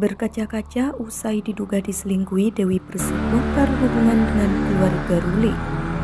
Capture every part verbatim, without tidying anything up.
Berkaca-kaca usai diduga diselingkuhi, Dewi Persik bongkar hubungan dengan keluarga Ruli.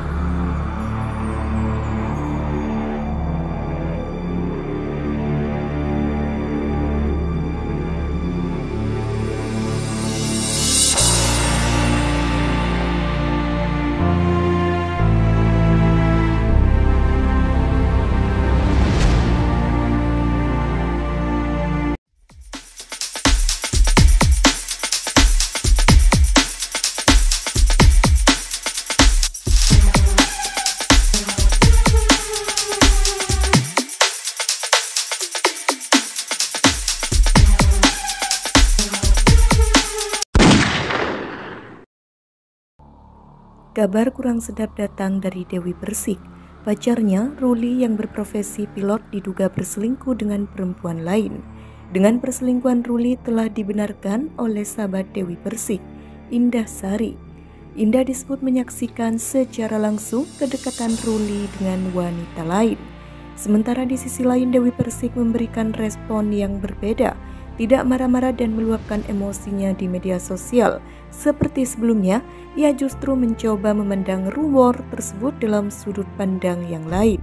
Kabar kurang sedap datang dari Dewi Persik. Pacarnya, Ruli yang berprofesi pilot, diduga berselingkuh dengan perempuan lain. Dengan perselingkuhan Ruli telah dibenarkan oleh sahabat Dewi Persik, Indah Sari. Indah disebut menyaksikan secara langsung kedekatan Ruli dengan wanita lain. Sementara di sisi lain, Dewi Persik memberikan respon yang berbeda, tidak marah-marah dan meluapkan emosinya di media sosial. Seperti sebelumnya, ia justru mencoba memandang rumor tersebut dalam sudut pandang yang lain.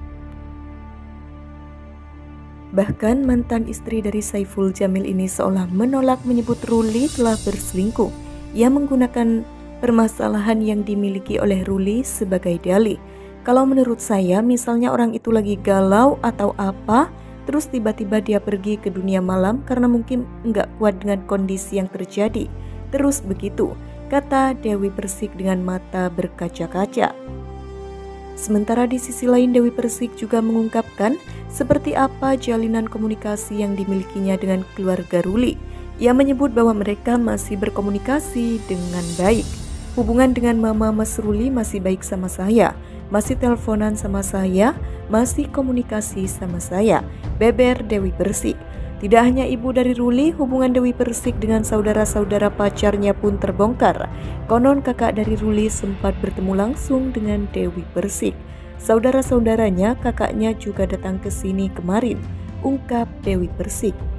Bahkan mantan istri dari Saiful Jamil ini seolah menolak menyebut Ruli telah berselingkuh. Ia menggunakan permasalahan yang dimiliki oleh Ruli sebagai dalih. Kalau menurut saya, misalnya orang itu lagi galau atau apa, terus tiba-tiba dia pergi ke dunia malam karena mungkin nggak kuat dengan kondisi yang terjadi. Terus begitu, kata Dewi Persik dengan mata berkaca-kaca. Sementara di sisi lain, Dewi Persik juga mengungkapkan seperti apa jalinan komunikasi yang dimilikinya dengan keluarga Ruli. Ia menyebut bahwa mereka masih berkomunikasi dengan baik. Hubungan dengan mama Mas Ruli masih baik sama saya, masih teleponan sama saya, masih komunikasi sama saya, beber Dewi Persik. Tidak hanya ibu dari Ruli, hubungan Dewi Persik dengan saudara-saudara pacarnya pun terbongkar. Konon kakak dari Ruli sempat bertemu langsung dengan Dewi Persik. Saudara-saudaranya, kakaknya juga datang ke sini kemarin, ungkap Dewi Persik.